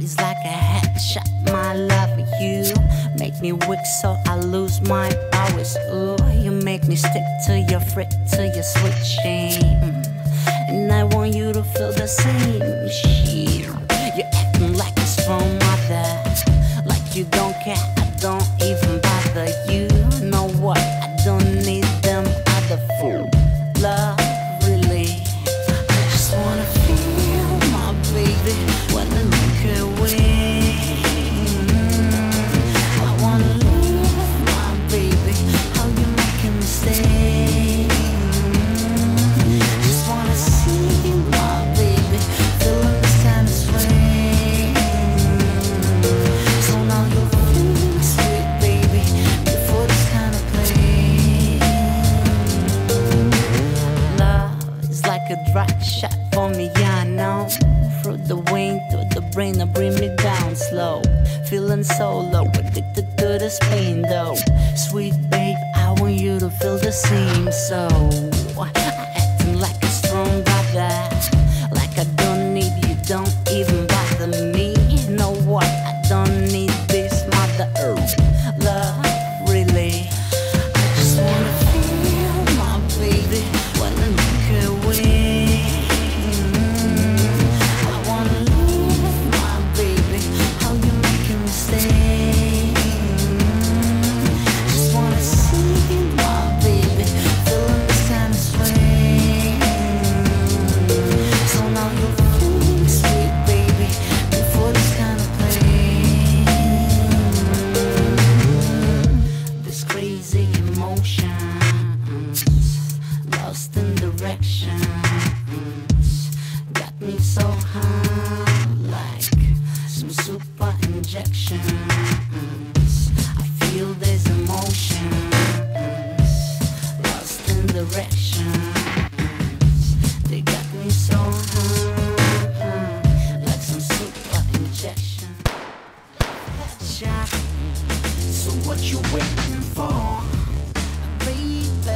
is like a headshot. My love for you make me weak, so I lose my powers. Ooh, you make me stick to your freak, to your switching, and I want you to feel the same shit. You're acting like a strong mother, like you don't care, I don't even bother. You know what? I don't need them other fool. Love, really, I just wanna feel my baby when I look away. I wanna love my baby, how you making me stay. Just wanna see my baby feeling this kind of sway. So now you're feeling sweet, baby, before this kind of play. Love is like a drug shot for me, yeah, I know. Through the wing, through the brain, I bring me down slow. Feeling so low, addicted to this pain though. Sweet babe, I want you to feel the same. So acting like a strong brother, like I don't need you, don't even bother me. You know what? I don't need this mother earth. Love, really, I just wanna feel my baby when I look away. I wanna love my baby, how you making me stay. Just wanna see my baby feeling this kind of sway. So now you're feeling sweet, baby, before this kind of play. This crazy emotions, lost in directions, got me so high, like some super injections. I feel these emotions, lost in directions, they got me so high, like some super injection. Headshot. So what you waiting for, baby?